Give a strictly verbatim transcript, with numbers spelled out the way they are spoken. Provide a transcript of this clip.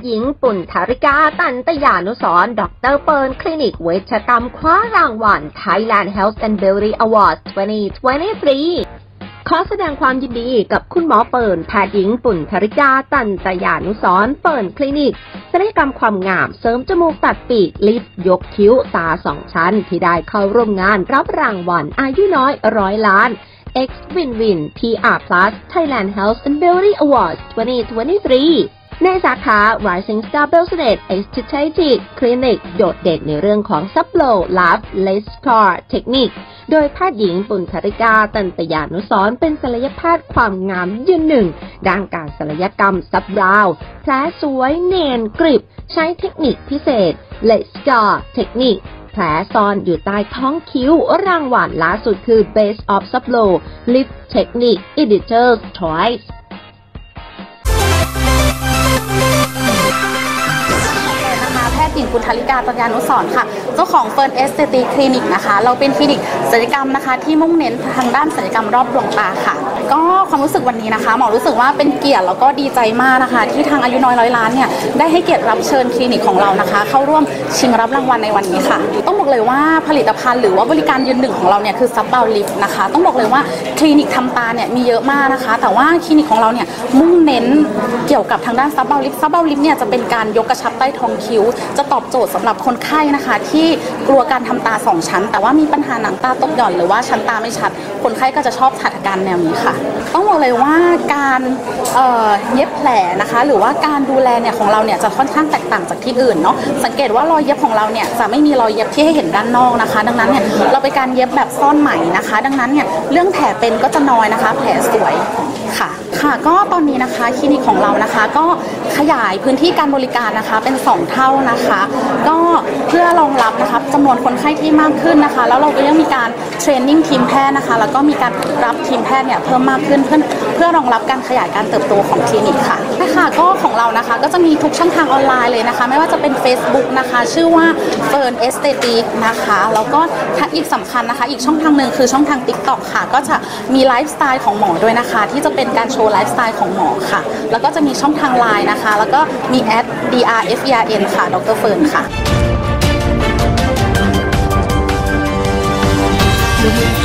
ย์หญิงปุ่นธาริกาตันตยานุสรณ์ดรเปิร์นคลินิกเวชกรรมคว้ารางวัล Thailand Health and Beauty Awards สองพันยี่สิบสามขอแสดงความยินดีกับคุณหมอเปิร์นแพทย์หญิงปุ่นธาริกาตันตยานุสรณ์เปิร์นคลินิกศัลยกรรมความงามเสริมจมูกตัดปีกลิฟต์ยกคิ้วตาสองชั้นที่ได้เข้าร่วมงานรับรางวัลอายุน้อยร้อยล้าน X Win Win พี อาร์ Plus Thailand Health and Beauty Awards สองพันยี่สิบสามในสาขา Rising Star Business Aesthetic Clinic โดดเด่นในเรื่องของ Sublow Lab Laser Technique โดยแพทย์หญิงปุ่นธาริกาตันตยานุสรณ์เป็นศัลยแพทย์ความงามยืนหนึ่งด้านการศัลยกรรมซับบราวน์แผลสวยเนียนกริบใช้เทคนิคพิเศษ Laser Technique แผลซ่อนอยู่ใต้ท้องคิ้วรางวัลล่าสุดคือ Best of Sublow Lift Technique Editor's Choice แพทย์หญิงปุ่นธาริกาตันยานุสรณ์ค่ะเจ้าของเฟิร์นเอสเตติกคลินิกนะคะเราเป็นคลินิกศัลยกรรมนะคะที่มุ่งเน้นทางด้านศัลยกรรมรอบดวงตาค่ะก็ความรู้สึกวันนี้นะคะหมอรู้สึกว่าเป็นเกียรติแล้วก็ดีใจมากนะคะที่ทางอายุน้อยร้อยล้านเนี่ยได้ให้เกียรติรับเชิญคลินิกของเรานะคะเข้าร่วมชิงรับรางวัลในวันนี้ค่ะต้องบอกเลยว่าผลิตภัณฑ์หรือว่าบริการยืนหนึ่งของเราเนี่ยคือซับบาวลิฟต์นะคะต้องบอกเลยว่าคลินิกทำตาเนี่ยมีเยอะมากนะคะแต่ว่าคลินิกของเราเนี่ยมุ่งเน้นเกี่ยวกับทางด้านซับบาวลิฟต์ซับบาวลิฟต์เนี่ยจะเป็นการยกกระชับใต้ท้องคิ้วจะตอบโจทย์สำหรับคนไข้นะคะที่กลัวการทำตาสองชั้นแต่ว่ามีปัญหาหนังตาตกหย่อนหรือว่าชั้นตาไม่ชัดคนไข้ก็จะชอบหัตถการแนวนี้ค่ะต้องบอกเลยว่าการเอ่อเย็บแผลนะคะหรือว่าการดูแลเนี่ยของเราเนี่ยจะค่อนข้างแตกต่างจากที่อื่นเนาะสังเกตว่ารอยเย็บของเราเนี่ยจะไม่มีรอยเย็บที่ให้เห็นด้านนอกนะคะดังนั้นเนี่ยเราเป็นการเย็บแบบซ่อนไหมนะคะดังนั้นเนี่ยเรื่องแผลเป็นก็จะน้อยนะคะแผลสวยค่ะค่ะก็ตอนนี้นะคะคลินิกของเรานะคะก็ขยายพื้นที่การบริการนะคะเป็นสองเท่านะคะก็เพื่อรองรับนะคะจำนวนคนไข้ที่มากขึ้นนะคะแล้วเราก็ยังมีการเทรนนิ่งทีมแพทย์นะคะแล้วก็มีการรับทีมแพทย์เนี่ยเพิ่มมากขึ้นเพื่อเพื่อรองรับการขยายการเติบโตของคลินิกค่ะนะคะก็ของเรานะคะก็จะมีทุกช่องทางออนไลน์เลยนะคะไม่ว่าจะเป็น Facebook นะคะชื่อว่า Fern Aesthetic นะคะแล้วก็อีกสำคัญนะคะอีกช่องทางหนึ่งคือช่องทาง TikTok ค่ะก็จะมีไลฟ์สไตล์ของหมอด้วยนะคะที่จะเป็นการโชว์ไลฟ์สไตล์ของหมอค่ะแล้วก็จะมีช่องทาง ไลน์ นะคะแล้วก็มีแอด ดี อาร์ เอฟ อี อาร์ เอ็น ค่ะดรเฟิร์นค่ะ